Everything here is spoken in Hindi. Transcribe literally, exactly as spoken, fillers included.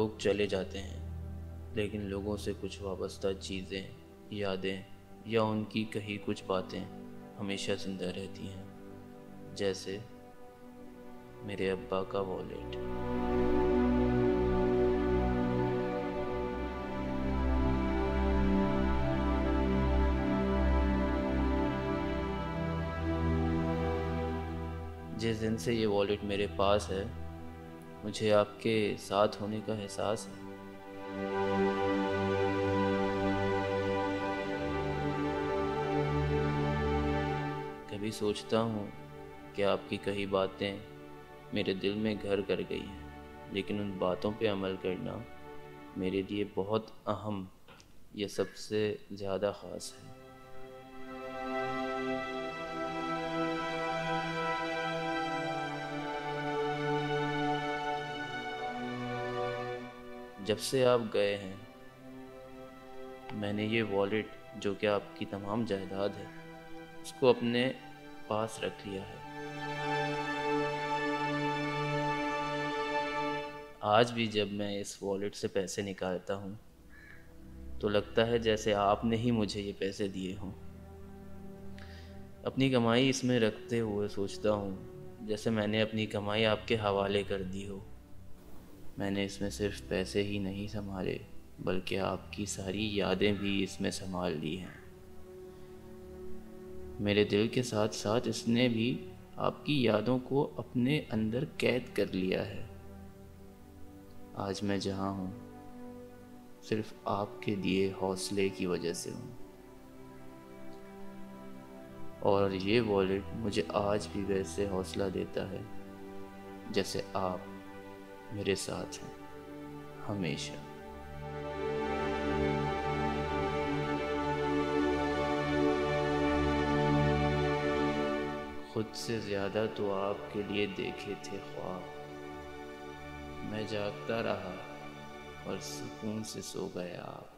लोग चले जाते हैं, लेकिन लोगों से कुछ वाबस्ता चीज़ें, यादें या उनकी कही कुछ बातें हमेशा ज़िंदा रहती हैं, जैसे मेरे अब्बा का वॉलेट। जिस दिन से ये वॉलेट मेरे पास है, मुझे आपके साथ होने का एहसास है। कभी सोचता हूँ कि आपकी कई बातें मेरे दिल में घर कर गई हैं, लेकिन उन बातों पे अमल करना मेरे लिए बहुत अहम या सबसे ज़्यादा ख़ास है। जब से आप गए हैं, मैंने ये वॉलेट, जो कि आपकी तमाम जायदाद है, उसको अपने पास रख लिया है। आज भी जब मैं इस वॉलेट से पैसे निकालता हूँ तो लगता है जैसे आपने ही मुझे ये पैसे दिए हों। अपनी कमाई इसमें रखते हुए सोचता हूँ जैसे मैंने अपनी कमाई आपके हवाले कर दी हो। मैंने इसमें सिर्फ पैसे ही नहीं संभाले, बल्कि आपकी सारी यादें भी इसमें संभाल ली हैं। मेरे दिल के साथ साथ इसने भी आपकी यादों को अपने अंदर कैद कर लिया है। आज मैं जहाँ हूँ, सिर्फ आपके दिए हौसले की वजह से हूँ, और ये वॉलेट मुझे आज भी वैसे हौसला देता है जैसे आप मेरे साथ हैं हमेशा। खुद से ज़्यादा तो आपके लिए देखे थे ख्वाब, मैं जागता रहा और सुकून से सो गए आप।